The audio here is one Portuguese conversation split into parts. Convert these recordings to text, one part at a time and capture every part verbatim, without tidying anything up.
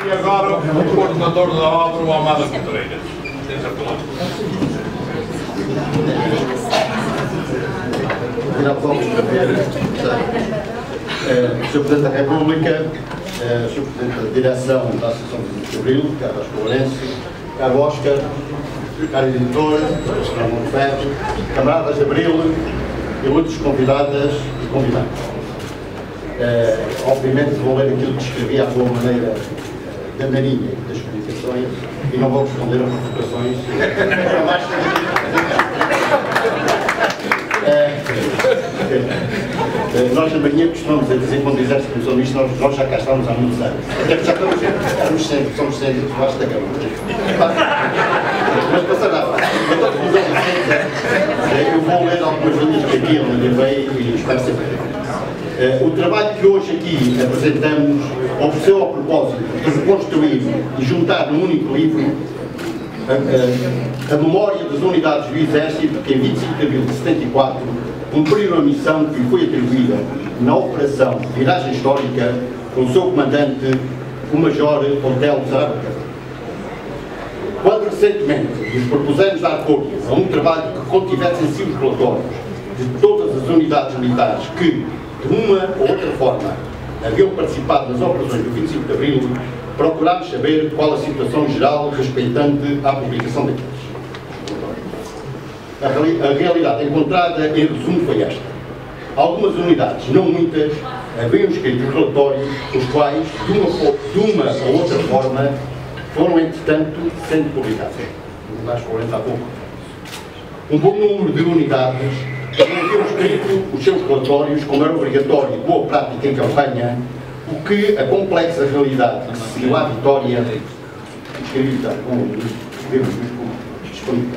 E agora, o coordenador da obra, o Amado Contreiras. Tens a palavra. senhor Presidente da República, senhor Presidente da Direção da Associação de Abril, Carlos Lourenço, caro Oscar, caro editor, Ramon Ferro, camaradas de Abril e muitos convidadas e convidados. Obviamente vou ler aquilo que escrevi à boa maneira da Marinha e das comunicações e não vou responder a provocações. Nós na Marinha costumamos a dizer, quando dizemos que somos isto, nós, nós já cá estamos há muitos anos. Até que já estamos somos sempre, somos sempre debaixo da cama. Mas passará. Eu vou ler algumas linhas que aqui eu levei e espero sempre. O trabalho que hoje aqui apresentamos ofereceu ao propósito de reconstruir e juntar num único livro a, a, a memória das unidades do Exército que em vinte e cinco de abril de setenta e quatro cumpriram a missão que lhe foi atribuída na Operação Viragem Histórica com o seu comandante, o Major Otelo Zarabacão. Quando recentemente nos propusemos dar apoio a um trabalho que contivesse em si os relatórios de todas as unidades militares que, de uma ou outra forma, haviam participado nas operações do vinte e cinco de abril, procurámos saber qual a situação geral respeitante à publicação daqueles. A, reali a realidade encontrada, em resumo, foi esta. Algumas unidades, não muitas, haviam escrito relatórios, os quais, de uma, de uma ou outra forma, foram, entretanto, sendo publicados. Mais quarenta há pouco. Um bom número de unidades não haviam escrito os seus relatórios, como era obrigatório e boa prática em campanha, o que a complexa realidade que seguiu à vitória escrevida com os dedos disponíveis.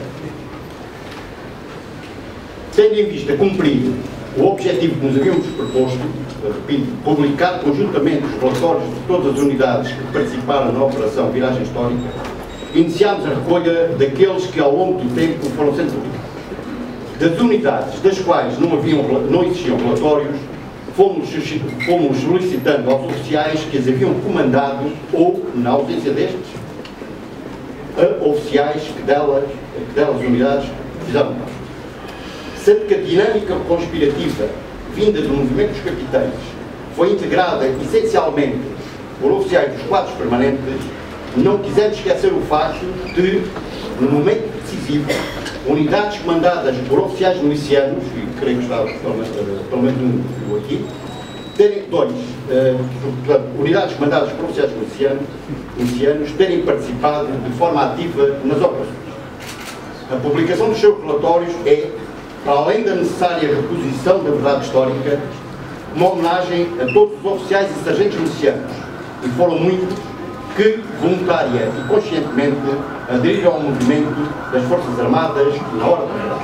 Tendo em vista cumprir o objetivo que nos havíamos proposto, repito, publicar conjuntamente os relatórios de todas as unidades que participaram na Operação Viragem Histórica, iniciámos a recolha daqueles que ao longo do tempo foram sendo publicados. Das unidades das quais não, haviam, não existiam relatórios, fomos, fomos solicitando aos oficiais que as haviam comandado ou, na ausência destes, a oficiais que delas, que delas unidades fizeram parte. Sendo que a dinâmica conspirativa vinda do movimento dos capitães foi integrada essencialmente por oficiais dos quadros permanentes, não quisemos esquecer o facto de, no momento decisivo, unidades comandadas por oficiais milicianos, e creio que está pelo menos um aqui, terem, dois, uh, portanto, unidades comandadas por oficiais milicianos, milicianos terem participado de forma ativa nas operações. A publicação dos seus relatórios é, para além da necessária reposição da verdade histórica, uma homenagem a todos os oficiais e sargentos milicianos, e foram muitos que, voluntária e conscientemente, aderiram ao movimento das Forças Armadas na hora da verdade.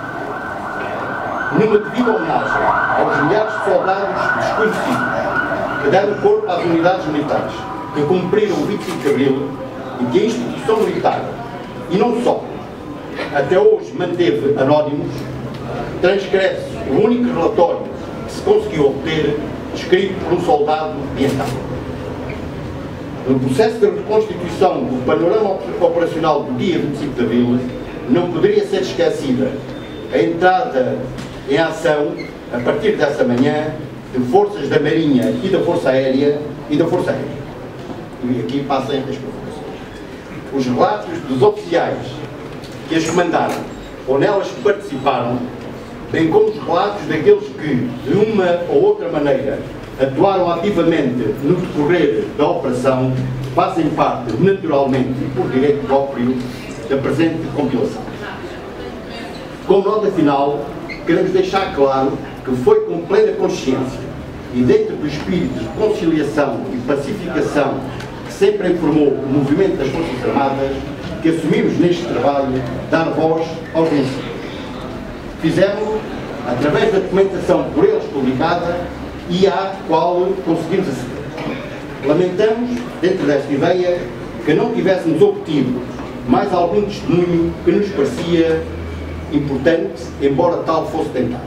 Numa devida homenagem aos milhares de soldados desconhecidos que deram corpo às unidades militares que cumpriram o vinte e cinco de abril e que a instituição militar, e não só, até hoje manteve anónimos, transcreve-se o único relatório que se conseguiu obter, escrito por um soldado de então. No processo de reconstituição do panorama operacional do dia vinte e cinco de abril, não poderia ser esquecida a entrada em ação, a partir dessa manhã, de forças da Marinha e da Força Aérea e da Força Aérea. E aqui passem as provocações. Os relatos dos oficiais que as comandaram ou nelas que participaram, bem como os relatos daqueles que, de uma ou outra maneira, atuaram ativamente no decorrer da operação, fazem parte, naturalmente e por direito próprio, da presente compilação. Como nota final, queremos deixar claro que foi com plena consciência e dentro do espírito de conciliação e pacificação que sempre informou o movimento das Forças Armadas que assumimos neste trabalho dar voz aos vencidos. Fizemos através da documentação por eles publicada e à qual conseguimos aceder. Lamentamos, dentro desta ideia, que não tivéssemos obtido mais algum testemunho que nos parecia importante, embora tal fosse tentado.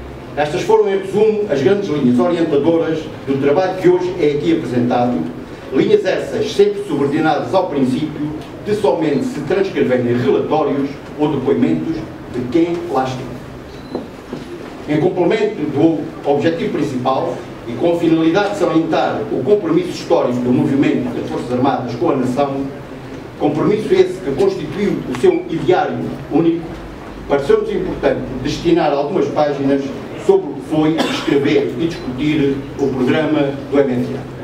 Estas foram, em resumo, as grandes linhas orientadoras do trabalho que hoje é aqui apresentado linhas essas sempre subordinadas ao princípio de somente se transcreverem relatórios ou depoimentos de quem lá esteve. Em complemento do objetivo principal, e com a finalidade de salientar o compromisso histórico do movimento das Forças Armadas com a nação, compromisso esse que constituiu o seu ideário único, pareceu-nos importante destinar algumas páginas sobre o que foi escrever e discutir o programa do M F A.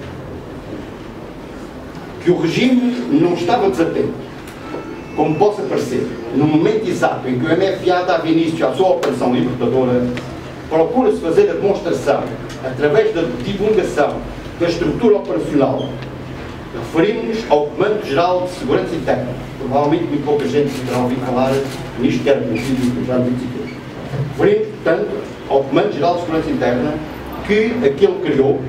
Que o regime não estava desatento, como possa parecer, no momento exato em que o M F A dava início à sua operação libertadora, procura-se fazer a demonstração, através da divulgação da estrutura operacional. Referimos-nos ao Comando-Geral de Segurança Interna. Provavelmente muito pouca gente terá ouvido falar nisto que era conhecido já no vinte e três. Referimos, portanto, ao Comando-Geral de Segurança Interna, que aquele criou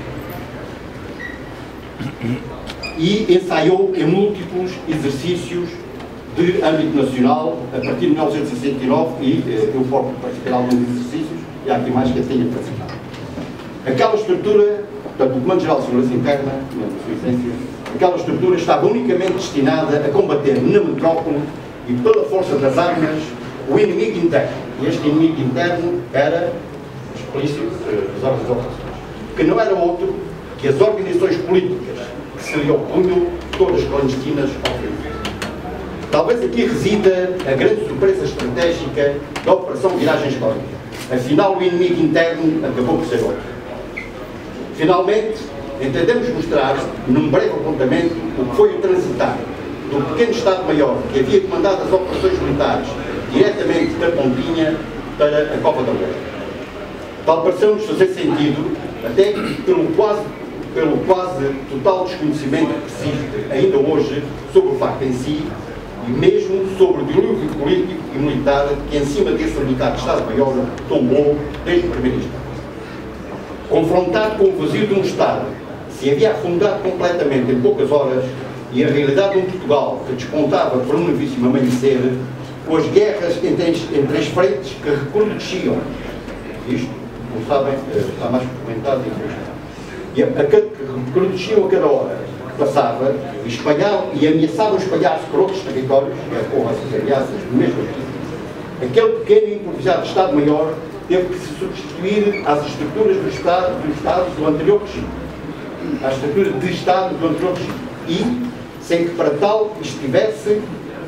e ensaiou em múltiplos exercícios de âmbito nacional, a partir de mil novecentos e sessenta e nove, e eh, eu próprio participei de alguns exercícios, e há aqui mais que eu tenha participado. Aquela estrutura, portanto, o Comando-Geral de Segurança Interna, na sua essência, aquela estrutura estava unicamente destinada a combater na metrópole e pela força das armas o inimigo interno. E este inimigo interno era explícito das ordens de operações, que não era outro que as organizações políticas que se lhe opunham, todas clandestinas ao fim. Talvez aqui resida a grande surpresa estratégica da Operação Viragem Histórica. Afinal, o inimigo interno acabou por ser outro. Finalmente, entendemos mostrar, num breve apontamento, o que foi o transitar do pequeno Estado-Maior que havia comandado as operações militares diretamente da Pontinha para a Cova da Moura. Tal pareceu-nos fazer sentido, até pelo quase, pelo quase total desconhecimento que existe ainda hoje sobre o facto em si, e mesmo sobre o dilúvio político e militar que em cima desse militar de Estado-Maior tombou desde o primeiro instante. Confrontado com o vazio de um Estado que se havia afundado completamente em poucas horas e a realidade de um Portugal que despontava por um novíssimo amanhecer, com as guerras entre, entre as frentes que recrudesciam, isto, como sabem, está mais documentado e a, a, que recrudesciam a cada hora que passava e, espalhavam, e ameaçavam espalhar-se por outros territórios, e houve essas ameaças do mesmo tipo, aquele pequeno e improvisado Estado-Maior teve que se substituir às estruturas do Estado, do Estado do anterior regime. À estrutura de Estado do anterior regime. E, sem que para tal estivesse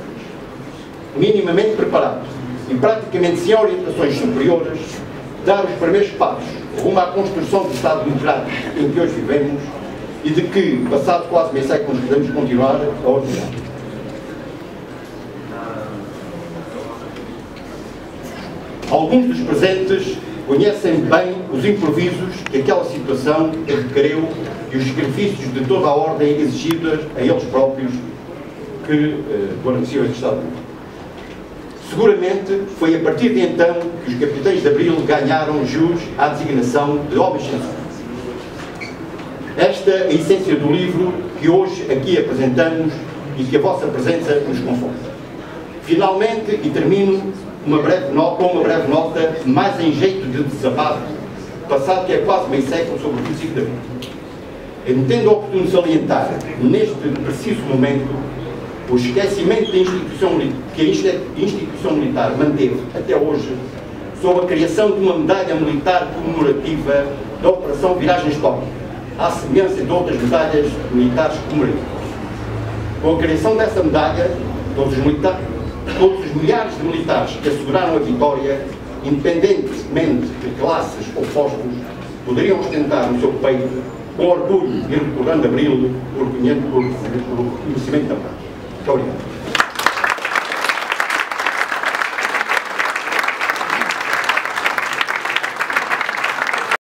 minimamente preparado e praticamente sem orientações superiores, dar os primeiros passos rumo à construção do Estado democrático em que hoje vivemos e de que, passado quase meio século, podemos continuar a ordenar. Alguns dos presentes conhecem bem os improvisos que aquela situação requereu e os sacrifícios de toda a ordem exigidos a eles próprios que uh, guarneciam este Estado. Seguramente foi a partir de então que os capitães de Abril ganharam jus à designação de homens sensíveis. Esta é a essência do livro que hoje aqui apresentamos e que a vossa presença nos conforta. Finalmente, e termino uma breve nota, com uma breve nota, mais em jeito de desabafo, passado que é quase meio século sobre o vinte e cinco de abril. Entendo oportuno salientar, neste preciso momento, o esquecimento da instituição, que a instituição militar manteve até hoje sobre a criação de uma medalha militar comemorativa da Operação Viragem Histórica, à semelhança de outras medalhas militares comemorativas. Com a criação dessa medalha, todos os, todos os milhares de militares que asseguraram a vitória, independentemente de classes ou postos, poderiam ostentar no seu peito, com orgulho e recordando Abril, por reconhecimento da paz. Muito obrigado.